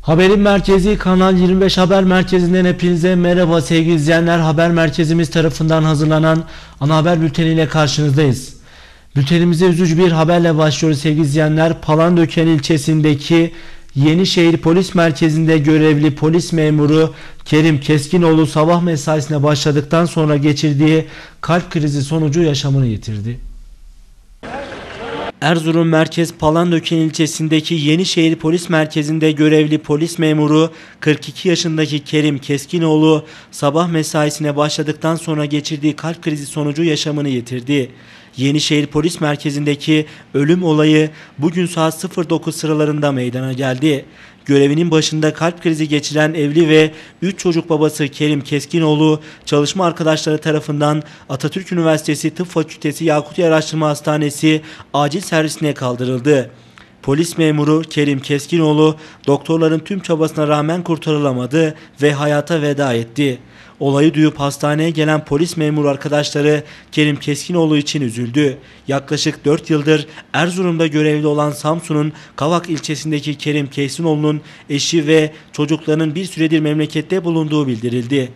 Haberin merkezi Kanal 25 Haber Merkezi'nden hepinize merhaba sevgili izleyenler. Haber merkezimiz tarafından hazırlanan ana haber bülteniyle karşınızdayız. Bültenimize üzücü bir haberle başlıyoruz sevgili izleyenler. Palandöken ilçesindeki Yenişehir Polis Merkezi'nde görevli polis memuru Kerim Keskinoğlu sabah mesaisine başladıktan sonra geçirdiği kalp krizi sonucu yaşamını yitirdi. Erzurum Merkez Palandöken ilçesindeki Yenişehir Polis Merkezi'nde görevli polis memuru 42 yaşındaki Kerim Keskinoğlu sabah mesaisine başladıktan sonra geçirdiği kalp krizi sonucu yaşamını yitirdi. Yenişehir Polis Merkezi'ndeki ölüm olayı bugün saat 09 sıralarında meydana geldi. Görevinin başında kalp krizi geçiren evli ve 3 çocuk babası Kerim Keskinoğlu çalışma arkadaşları tarafından Atatürk Üniversitesi Tıp Fakültesi Yakutiye Araştırma Hastanesi acil servisine kaldırıldı. Polis memuru Kerim Keskinoğlu doktorların tüm çabasına rağmen kurtarılamadı ve hayata veda etti. Olayı duyup hastaneye gelen polis memuru arkadaşları Kerim Keskinoğlu için üzüldü. Yaklaşık 4 yıldır Erzurum'da görevli olan Samsun'un Kavak ilçesindeki Kerim Keskinoğlu'nun eşi ve çocuklarının bir süredir memlekette bulunduğu bildirildi.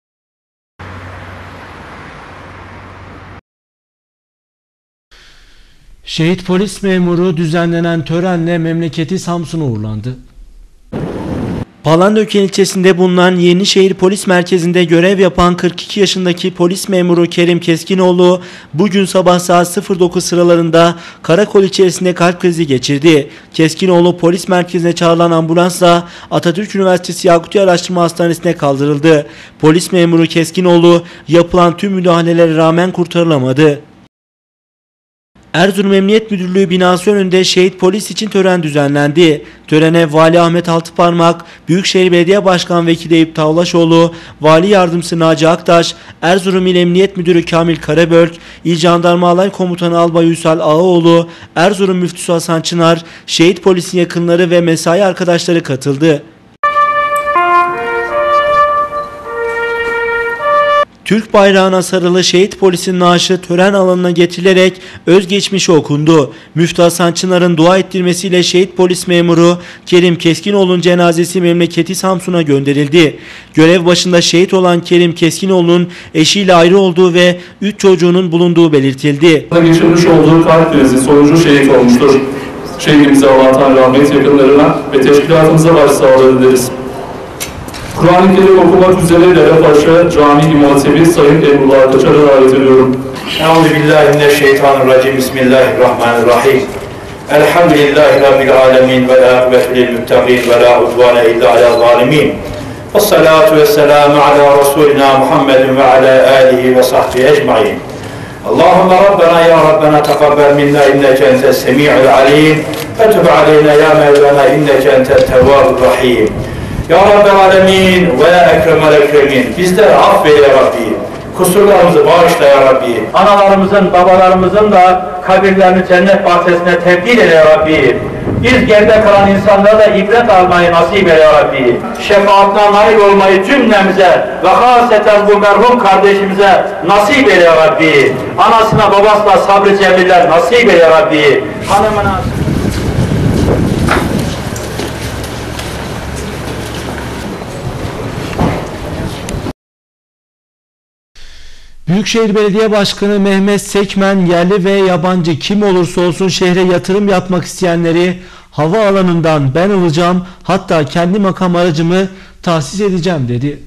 Şehit polis memuru düzenlenen törenle memleketi Samsun'a uğurlandı. Palandöken ilçesinde bulunan Yenişehir Polis Merkezi'nde görev yapan 42 yaşındaki polis memuru Kerim Keskinoğlu bugün sabah saat 09 sıralarında karakol içerisinde kalp krizi geçirdi. Keskinoğlu polis merkezine çağrılan ambulansla Atatürk Üniversitesi Yakutiye Araştırma Hastanesi'ne kaldırıldı. Polis memuru Keskinoğlu yapılan tüm müdahalelere rağmen kurtarılamadı. Erzurum Emniyet Müdürlüğü binası önünde şehit polis için tören düzenlendi. Törene Vali Ahmet Altıparmak, Büyükşehir Belediye Başkan Vekili Eyüp Tavlaşoğlu, Vali Yardımcısı Naci Aktaş, Erzurum İl Emniyet Müdürü Kamil Karabörk, İl Jandarma Alay Komutanı Albay Üsal Ağaoğlu, Erzurum Müftüsü Hasan Çınar, şehit polisin yakınları ve mesai arkadaşları katıldı. Türk bayrağına sarılı şehit polisin naaşı tören alanına getirilerek özgeçmişi okundu. Müftü Hasan Çınar'ın dua ettirmesiyle şehit polis memuru Kerim Keskinoğlu'nun cenazesi memleketi Samsun'a gönderildi. Görev başında şehit olan Kerim Keskinoğlu'nun eşiyle ayrı olduğu ve 3 çocuğunun bulunduğu belirtildi. Geçirmiş olduğu kalp krizi sonucu şehit olmuştur. Şehidimize Allah'tan rahmet, yakınlarına ve teşkilatımıza başsağlığı dileriz. Kur'an-ı Kerim okumak üzere Derepaşa Cami İmam Hatibi Sayın Emrullah Kaçar'a davet ediyorum. Euzubillahimineşşeytanirracim. Bismillahirrahmanirrahim. Elhamdülillahi Rabbil alemin ve la akıbetu lil muttaqin ve la udvane illa ala zalimin. Vessalatu vesselamu ala Resulina Muhammedin ve ala alihi ve sahbihi ecmain. Allahümme Rabbena ya Rabbena tekabbel minna inneke entes semi'ul alim ve tub aleyna ya Mevlana inneke entet tevvabur rahim. Ya Rabbel Alemin ve ya Ekremel Ekremin, bizleri affeyle ya Rabbi, kusurlarımızı bağışla ya Rabbi, analarımızın, babalarımızın da kabirlerini cennet bahçesine tebdil eyle ya Rabbi, biz geride kalan insanlara da ibret almayı nasip eyle ya Rabbi, şefaatine nail olmayı cümlemize ve haseten bu merhum kardeşimize nasip eyle ya Rabbi, anasına babasına sabrı cemiller nasip eyle ya Rabbi, hanımına... Büyükşehir Belediye Başkanı Mehmet Sekmen yerli ve yabancı kim olursa olsun şehre yatırım yapmak isteyenleri havaalanından ben alacağım, hatta kendi makam aracımı tahsis edeceğim dedi.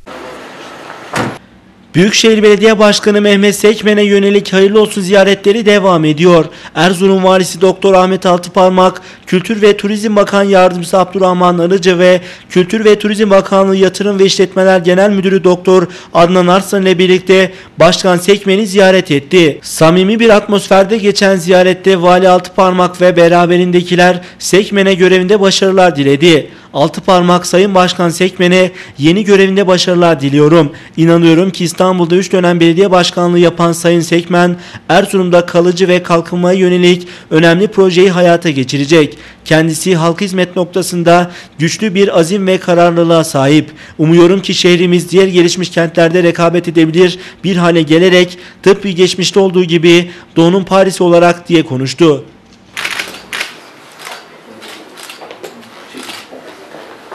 Büyükşehir Belediye Başkanı Mehmet Sekmen'e yönelik hayırlı olsun ziyaretleri devam ediyor. Erzurum Valisi Doktor Ahmet Altıparmak, Kültür ve Turizm Bakan Yardımcısı Abdurrahman Arıcı ve Kültür ve Turizm Bakanlığı Yatırım ve İşletmeler Genel Müdürü Doktor Adnan Arslan ile birlikte Başkan Sekmen'i ziyaret etti. Samimi bir atmosferde geçen ziyarette Vali Altıparmak ve beraberindekiler Sekmen'e görevinde başarılar diledi. Altıparmak, Sayın Başkan Sekmen'e yeni görevinde başarılar diliyorum. İnanıyorum ki İstanbul'da 3 dönem belediye başkanlığı yapan Sayın Sekmen, Erzurum'da kalıcı ve kalkınmaya yönelik önemli projeyi hayata geçirecek. Kendisi halk hizmet noktasında güçlü bir azim ve kararlılığa sahip. Umuyorum ki şehrimiz diğer gelişmiş kentlerde rekabet edebilir bir hale gelerek tıpkı geçmişte olduğu gibi Doğu'nun Paris'i olarak diye konuştu.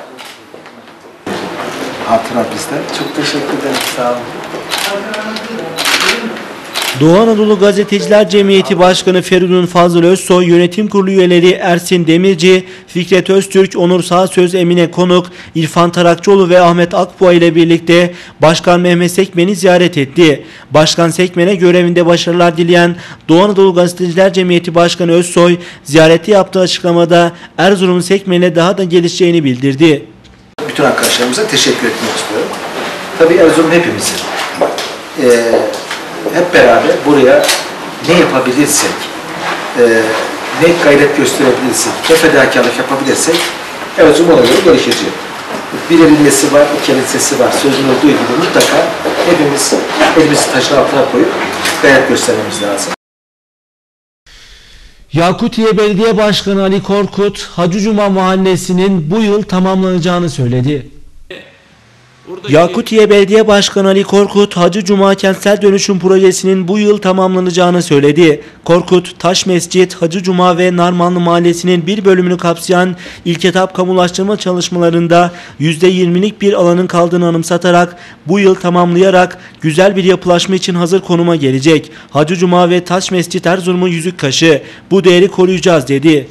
Turan bizden. Çok teşekkür ederim. Sağ olun. Doğu Anadolu Gazeteciler Cemiyeti Başkanı Feridun Fazıl Özsoy, Yönetim Kurulu üyeleri Ersin Demirci, Fikret Öztürk, Onur Sağsöz, Emine Konuk, İrfan Tarakçıoğlu ve Ahmet Akboğa ile birlikte Başkan Mehmet Sekmen'i ziyaret etti. Başkan Sekmen'e görevinde başarılar dileyen Doğu Anadolu Gazeteciler Cemiyeti Başkanı Özsoy, ziyarette yaptığı açıklamada Erzurum'un Sekmen'e daha da gelişeceğini bildirdi. Bütün arkadaşlarımıza teşekkür etmek istiyorum. Tabii Erzurum hepimizin. Hep beraber buraya ne yapabilirsek, ne gayret gösterebilirsek, ne fedakarlık yapabilirsek Erzurum ona göre gelişecek. Bir elin nesi var, iki elin sesi var. Sözün olduğu gibi mutlaka hepimiz elimizi taşın altına koyup gayret göstermemiz lazım. Yakutiye Belediye Başkanı Ali Korkut, Hacı Cuma Mahallesi'nin bu yıl tamamlanacağını söyledi. Yakutiye Belediye Başkanı Ali Korkut, Hacı Cuma Kentsel Dönüşüm Projesi'nin bu yıl tamamlanacağını söyledi. Korkut, Taş Mescit, Hacı Cuma ve Narmanlı Mahallesi'nin bir bölümünü kapsayan ilk etap kamulaştırma çalışmalarında %20'lik bir alanın kaldığını anımsatarak bu yıl tamamlayarak güzel bir yapılaşma için hazır konuma gelecek. Hacı Cuma ve Taş Mescit Erzurum'un yüzük kaşı. Bu değeri koruyacağız dedi.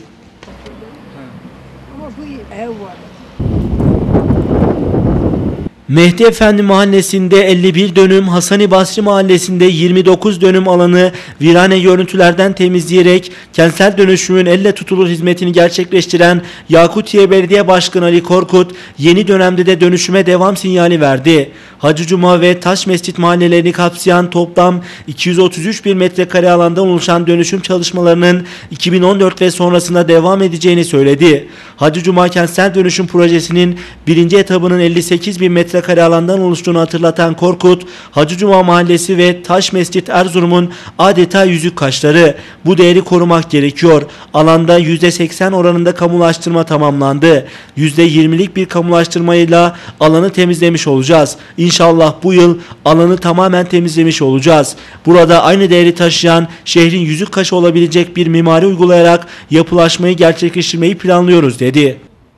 Mehdi Efendi Mahallesi'nde 51 dönüm, Hasani Basri Mahallesi'nde 29 dönüm alanı virane görüntülerden temizleyerek kentsel dönüşümün elle tutulur hizmetini gerçekleştiren Yakutiye Belediye Başkanı Ali Korkut, yeni dönemde de dönüşüme devam sinyali verdi. Hacı Cuma ve Taş Mescit mahallelerini kapsayan toplam 233 bin metrekare alandan oluşan dönüşüm çalışmalarının 2014 ve sonrasında devam edeceğini söyledi. Hacı Cuma Kentsel Dönüşüm Projesi'nin birinci etabının 58 bin metrekare alandan oluştuğunu hatırlatan Korkut, Hacı Cuma Mahallesi ve Taş Mescit Erzurum'un adeta yüzük kaşları. Bu değeri korumak gerekiyor. Alanda %80 oranında kamulaştırma tamamlandı. %20'lik bir kamulaştırmayla alanı temizlemiş olacağız. İnşallah bu yıl alanı tamamen temizlemiş olacağız. Burada aynı değeri taşıyan şehrin yüzük kaşı olabilecek bir mimari uygulayarak yapılaşmayı gerçekleştirmeyi planlıyoruz dedi.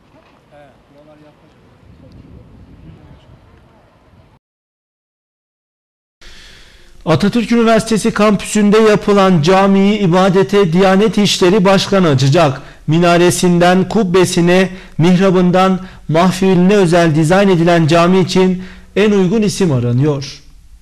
Atatürk Üniversitesi kampüsünde yapılan camiyi ibadete Diyanet İşleri Başkanı açacak. Minaresinden kubbesine, mihrabından mahfiline özel dizayn edilen cami için en uygun isim aranıyor.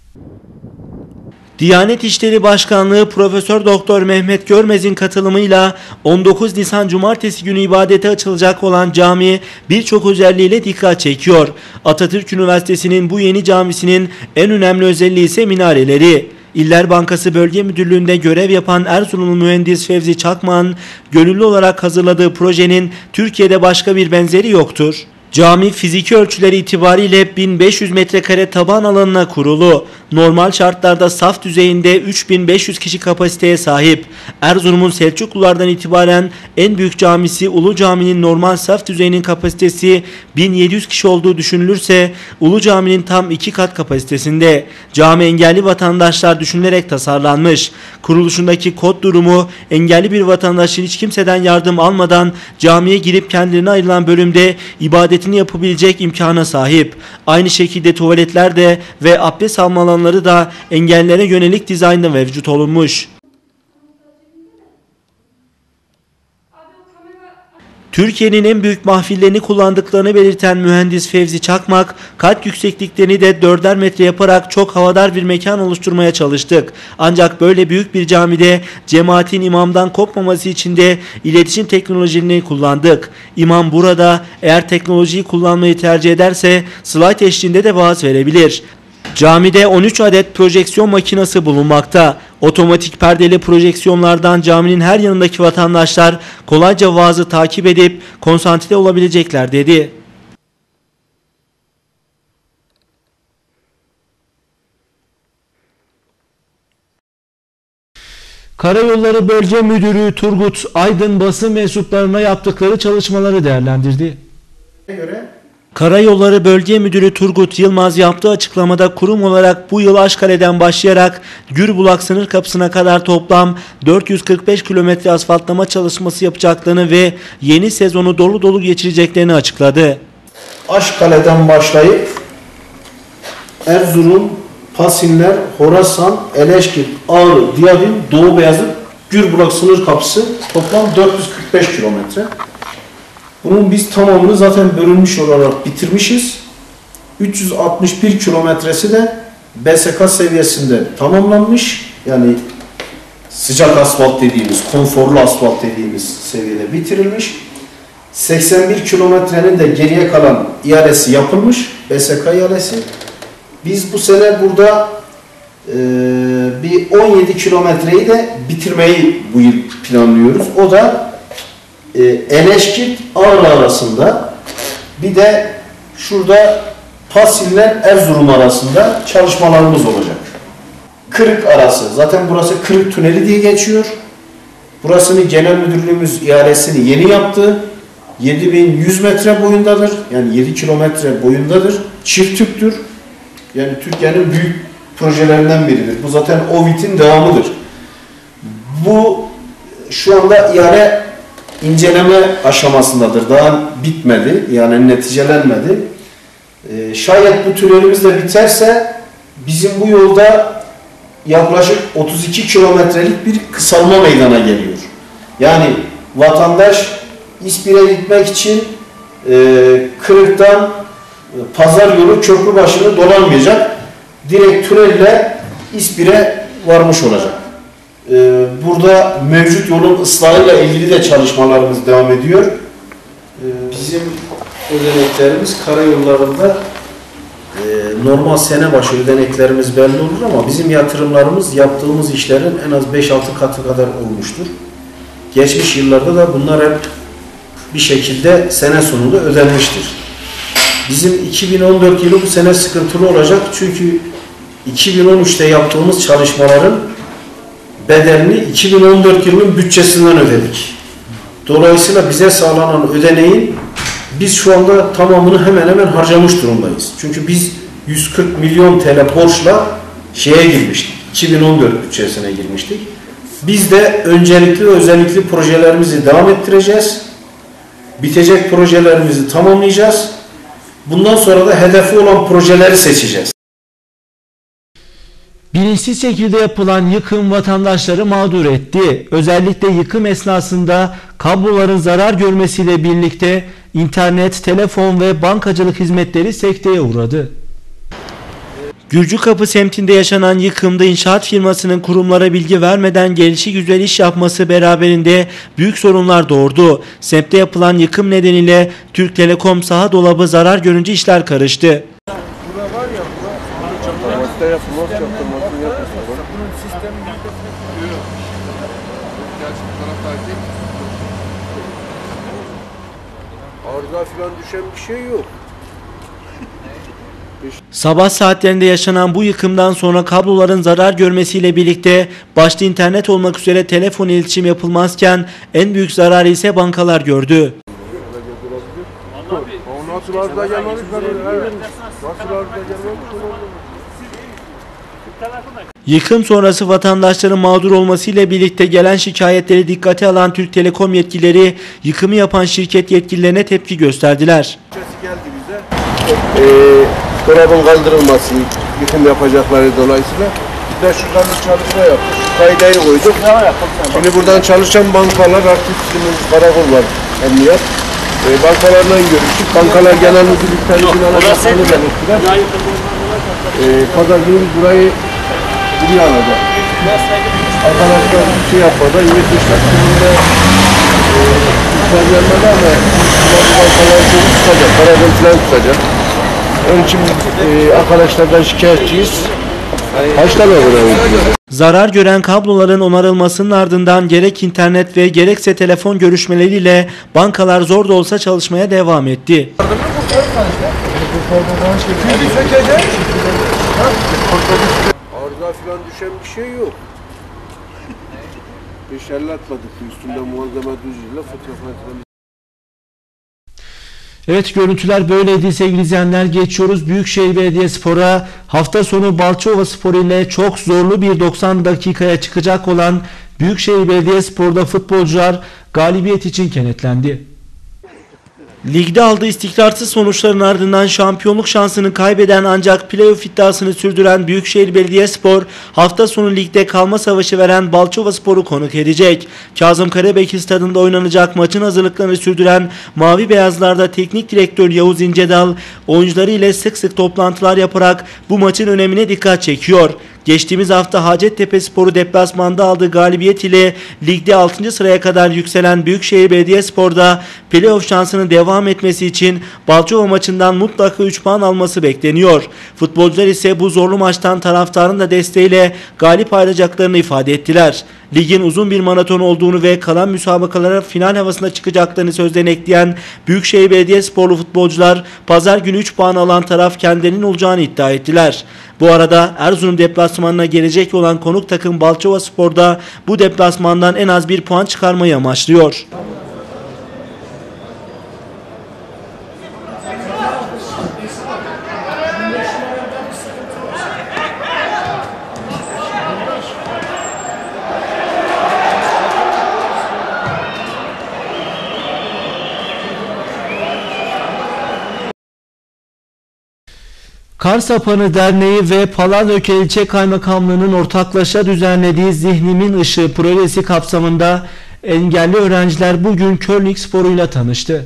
Diyanet İşleri Başkanlığı Profesör Doktor Mehmet Görmez'in katılımıyla 19 Nisan Cumartesi günü ibadete açılacak olan cami birçok özelliğiyle dikkat çekiyor. Atatürk Üniversitesi'nin bu yeni camisinin en önemli özelliği ise minareleri. İller Bankası Bölge Müdürlüğü'nde görev yapan Erzurumlu mühendis Fevzi Çakmak'ın gönüllü olarak hazırladığı projenin Türkiye'de başka bir benzeri yoktur. Cami fiziki ölçüleri itibariyle 1500 metrekare taban alanına kurulu. Normal şartlarda saf düzeyinde 3500 kişi kapasiteye sahip. Erzurum'un Selçuklulardan itibaren en büyük camisi Ulu Cami'nin normal saf düzeyinin kapasitesi 1700 kişi olduğu düşünülürse Ulu Cami'nin tam 2 kat kapasitesinde. Cami engelli vatandaşlar düşünülerek tasarlanmış. Kuruluşundaki kod durumu engelli bir vatandaşın hiç kimseden yardım almadan camiye girip kendilerine ayrılan bölümde ibadetini yapabilecek imkana sahip. Aynı şekilde tuvaletler de ve abdest alma alanları da engellilere yönelik dizaynda mevcut olunmuş. Türkiye'nin en büyük mahfillerini kullandıklarını belirten mühendis Fevzi Çakmak, kat yüksekliklerini de 4'er metre yaparak çok havadar bir mekan oluşturmaya çalıştık. Ancak böyle büyük bir camide cemaatin imamdan kopmaması için de iletişim teknolojilerini kullandık. İmam burada eğer teknolojiyi kullanmayı tercih ederse slide eşliğinde de vaaz verebilir. Camide 13 adet projeksiyon makinesi bulunmakta. Otomatik perdeli projeksiyonlardan caminin her yanındaki vatandaşlar kolayca vaazı takip edip konsantre olabilecekler dedi. Karayolları Bölge Müdürü Turgut Aydın basın mensuplarına yaptıkları çalışmaları değerlendirdi. Karayolları Bölge Müdürü Turgut Yılmaz yaptığı açıklamada kurum olarak bu yıl Aşkale'den başlayarak Gürbulak sınır kapısına kadar toplam 445 kilometre asfaltlama çalışması yapacaklarını ve yeni sezonu dolu dolu geçireceklerini açıkladı. Aşkale'den başlayıp Erzurum, Pasinler, Horasan, Eleşkir, Ağrı, Diyarbin, Doğu Beyazıt, Gürburak sınır kapısı toplam 445 kilometre. Bunun biz tamamını zaten bölünmüş olarak bitirmişiz. 361 kilometresi de BSK seviyesinde tamamlanmış. Yani sıcak asfalt dediğimiz, konforlu asfalt dediğimiz seviyede bitirilmiş. 81 kilometrenin de geriye kalan ihalesi yapılmış. BSK ihalesi. Biz bu sene burada bir 17 kilometreyi de bitirmeyi bu yıl planlıyoruz. O da Eleşkirt Ağrı arasında, bir de şurada Pasinler Erzurum arasında çalışmalarımız olacak. Kırık arası, zaten burası Kırık Tüneli diye geçiyor. Burasını Genel Müdürlüğümüz ihalesini yeni yaptı. 7100 metre boyundadır. Yani 7 kilometre boyundadır. Çift tüptür. Yani Türkiye'nin büyük projelerinden biridir. Bu zaten OVİT'in devamıdır. Bu şu anda ihale inceleme aşamasındadır. Daha bitmedi. Yani neticelenmedi. Şayet bu tünelimiz de biterse bizim bu yolda yaklaşık 32 kilometrelik bir kısalma meydana geliyor. Yani vatandaş İspir'e gitmek için Kırık'tan Pazar yolu Köprübaşı'nı dolanmayacak. Direkt tünelle İspir'e varmış olacak. Burada mevcut yolun ıslahıyla ilgili de çalışmalarımız devam ediyor. Bizim ödeneklerimiz karayollarında normal sene başı ödeneklerimiz belli olur ama bizim yatırımlarımız yaptığımız işlerin en az 5-6 katı kadar olmuştur. Geçmiş yıllarda da bunlar hep bir şekilde sene sonunda ödenmiştir. Bizim 2014 yılı bu sene sıkıntılı olacak çünkü 2013'te yaptığımız çalışmaların bedelini 2014 yılının bütçesinden ödedik. Dolayısıyla bize sağlanan ödeneğin biz şu anda tamamını hemen hemen harcamış durumdayız. Çünkü biz 140 milyon TL borçla şeye girmiştik. 2014 bütçesine girmiştik. Biz de öncelikli ve özellikli projelerimizi devam ettireceğiz. Bitecek projelerimizi tamamlayacağız. Bundan sonra da hedefi olan projeleri seçeceğiz. Bilinçsiz şekilde yapılan yıkım vatandaşları mağdur etti. Özellikle yıkım esnasında kabloların zarar görmesiyle birlikte internet, telefon ve bankacılık hizmetleri sekteye uğradı. Gürcükapı semtinde yaşanan yıkımda inşaat firmasının kurumlara bilgi vermeden gelişigüzel iş yapması beraberinde büyük sorunlar doğurdu. Semtte yapılan yıkım nedeniyle Türk Telekom saha dolabı zarar görünce işler karıştı. Arıza falan düşen bir şey yok. Sabah saatlerinde yaşanan bu yıkımdan sonra kabloların zarar görmesiyle birlikte başta internet olmak üzere telefon iletişim yapılmazken en büyük zararı ise bankalar gördü. Nasıl arıza gelmemiş? Nasıl arıza gelmemiş? Yıkım sonrası vatandaşların mağdur olmasıyla birlikte gelen şikayetleri dikkate alan Türk Telekom yetkilileri yıkımı yapan şirket yetkililerine tepki gösterdiler. Geldi bize. Dolabın kaldırılması, yıkım yapacakları dolayısıyla biz de şuradan bir çalışma yaptık. Kaydayı koyduk. Şimdi buradan çalışan bankalar artık bizim karakol var, emniyet. Bankalarla görüştük. Bankalar genel müdürlükten izin alacaklarını belirttiler. Pazar günü burayı buraya alacak. Arkadaşlar bir şey yapmadan yetmişler sonunda yükselmemeli ama bu bankalar çok tutacak, karakol falan tutacak. Onun için arkadaşlardan şikayetçiyiz. Kaç tane öğrenmişiz? Zarar gören kabloların onarılmasının ardından gerek internet ve gerekse telefon görüşmeleriyle bankalar zor da olsa çalışmaya devam etti. Arıza falan düşen bir şey yok. Hiç ellatmadık. Üstünde muazzama düzüyle fotoğraflar. Evet, görüntüler böyleydi sevgili izleyenler. Geçiyoruz Büyükşehir Belediyespor'a. Hafta sonu Balçova ile çok zorlu bir 90 dakikaya çıkacak olan Büyükşehir Belediyespor'da futbolcular galibiyet için kenetlendi. Ligde aldığı istikrarsız sonuçların ardından şampiyonluk şansını kaybeden ancak playoff iddiasını sürdüren Büyükşehir Belediyespor hafta sonu ligde kalma savaşı veren Balçovaspor'u konuk edecek. Kazım Karabekir Stadı'nda oynanacak maçın hazırlıklarını sürdüren Mavi Beyazlar'da teknik direktör Yavuz İncedal oyuncuları ile sık sık toplantılar yaparak bu maçın önemine dikkat çekiyor. Geçtiğimiz hafta Hacettepespor'u deplasmanda aldığı galibiyet ile ligde 6. sıraya kadar yükselen Büyükşehir Belediyespor'da playoff şansının devam etmesi için Balçova maçından mutlaka 3 puan alması bekleniyor. Futbolcular ise bu zorlu maçtan taraftarın da desteğiyle galip ayrılacaklarını ifade ettiler. Ligin uzun bir maraton olduğunu ve kalan müsabakalara final havasına çıkacaklarını sözden ekleyen Büyükşehir Belediyesporlu futbolcular pazar günü 3 puan alan taraf kendilerinin olacağını iddia ettiler. Bu arada Erzurum deplasmanına gelecek olan konuk takım Balçovaspor'da bu deplasmandan en az 1 puan çıkarmayı amaçlıyor. Karsapanı Derneği ve Palandöken İlçe Kaymakamlığı'nın ortaklaşa düzenlediği Zihnimin Işığı projesi kapsamında engelli öğrenciler bugün curling sporuyla tanıştı.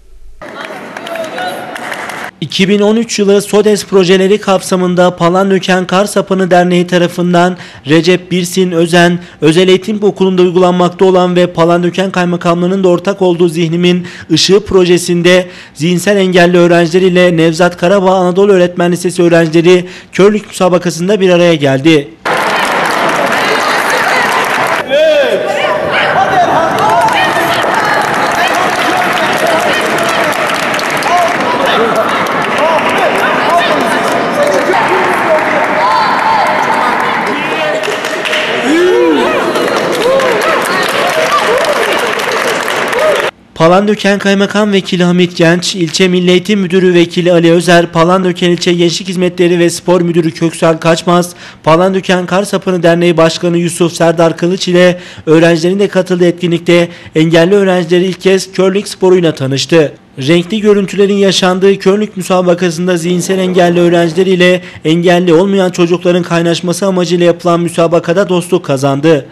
2013 yılı SODES projeleri kapsamında Palandöken Karsapanı Derneği tarafından Recep Birsin Özen Özel Eğitim Okulu'nda uygulanmakta olan ve Palandöken Kaymakamlığı'nın da ortak olduğu Zihnimin Işığı projesinde zihinsel engelli öğrenciler ile Nevzat Karabağ Anadolu Öğretmen Lisesi öğrencileri curling müsabakasında bir araya geldi. Palandöken Kaymakam Vekili Hamit Genç, İlçe Milli Eğitim Müdürü Vekili Ali Özer, Palandöken İlçe Gençlik Hizmetleri ve Spor Müdürü Köksal Kaçmaz, Palandöken Karsapanı Derneği Başkanı Yusuf Serdar Kılıç ile öğrencilerin de katıldığı etkinlikte engelli öğrencileri ilk kez curling sporuyla tanıştı. Renkli görüntülerin yaşandığı curling müsabakasında zihinsel engelli öğrenciler ile engelli olmayan çocukların kaynaşması amacıyla yapılan müsabakada dostluk kazandı.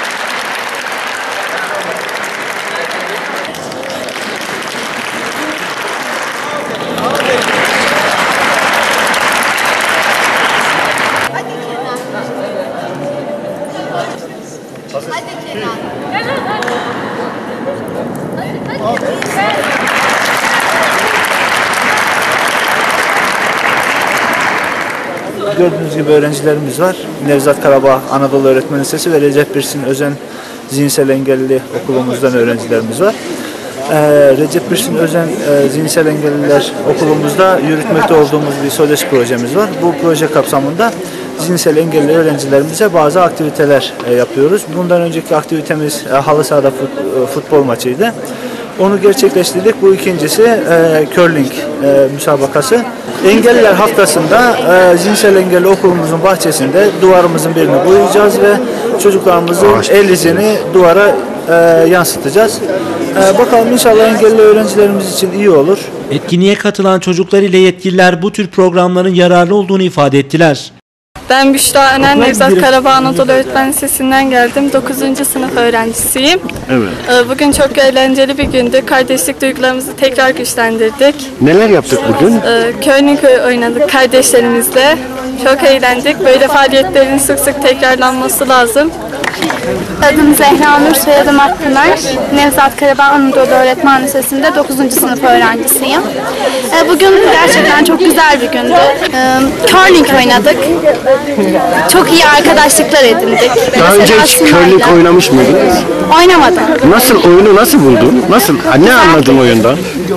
Gördüğünüz gibi öğrencilerimiz var. Nevzat Karabağ Anadolu Öğretmen Lisesi ve Recep Birsin Özen Zihinsel Engelli Okulumuzdan öğrencilerimiz var. Recep Birsin Özen Zihinsel Engelliler Okulumuzda yürütmekte olduğumuz bir SODES projemiz var. Bu proje kapsamında zihinsel engelli öğrencilerimize bazı aktiviteler yapıyoruz. Bundan önceki aktivitemiz halı sahada futbol maçıydı. Onu gerçekleştirdik. Bu ikincisi curling müsabakası. Engelliler haftasında zihinsel engelli okulumuzun bahçesinde duvarımızın birini boyayacağız ve çocuklarımızın el izini duvara yansıtacağız. Bakalım inşallah engelli öğrencilerimiz için iyi olur. Etkinliğe katılan çocuklar ile yetkililer bu tür programların yararlı olduğunu ifade ettiler. Ben Büşra Önen, Nevzat Karabağ Anadolu Öğretmen Lisesi'nden geldim. 9. sınıf öğrencisiyim. Evet. Bugün çok eğlenceli bir gündü. Kardeşlik duygularımızı tekrar güçlendirdik. Neler yaptık bugün? Curling oynadık kardeşlerimizle. Çok eğlendik. Böyle faaliyetlerin sık sık tekrarlanması lazım. Adım Zehra Nur, soyadım Akpınar. Nevzat Karabağ Anadolu Öğretmen Lisesi'nde 9. sınıf öğrencisiyim. Bugün gerçekten çok güzel bir gündü. Curling oynadık. Çok iyi arkadaşlıklar edindik. Daha önce hiç curling oynamış mıydınız? Oynamadım. Oyunu nasıl buldun? Ne anladın oyundan?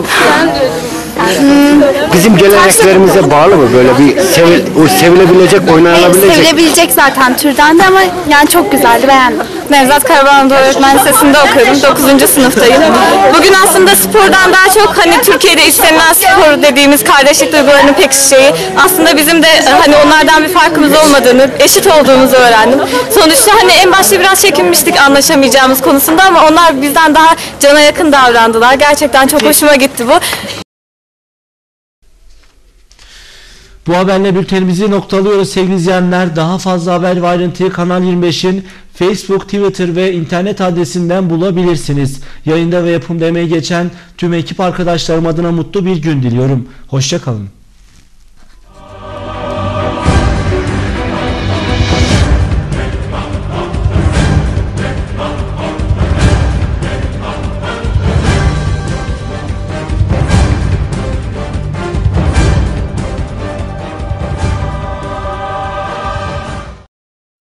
Bizim geleneklerimize bağlı mı böyle bir sevilebilecek, oynanabilecek? Sevilebilecek zaten türden de ama yani çok güzeldi, beğendim. Nevzat Karabağ Anadolu Öğretmen Lisesi'nde okuyorum. 9. sınıftayım. Bugün aslında spordan daha çok hani Türkiye'de istenilen spor dediğimiz kardeşlik duygularının pekişeceği, aslında bizim de hani onlardan bir farkımız olmadığını, eşit olduğumuzu öğrendim. Sonuçta hani en başta biraz çekinmiştik anlaşamayacağımız konusunda ama onlar bizden daha cana yakın davrandılar. Gerçekten çok hoşuma gitti bu. Bu haberle bültenimizi noktalıyoruz sevgili izleyenler. Daha fazla haber ve ayrıntıyı Kanal 25'in Facebook, Twitter ve internet adresinden bulabilirsiniz. Yayında ve yapımda emeği geçen tüm ekip arkadaşlarım adına mutlu bir gün diliyorum. Hoşça kalın.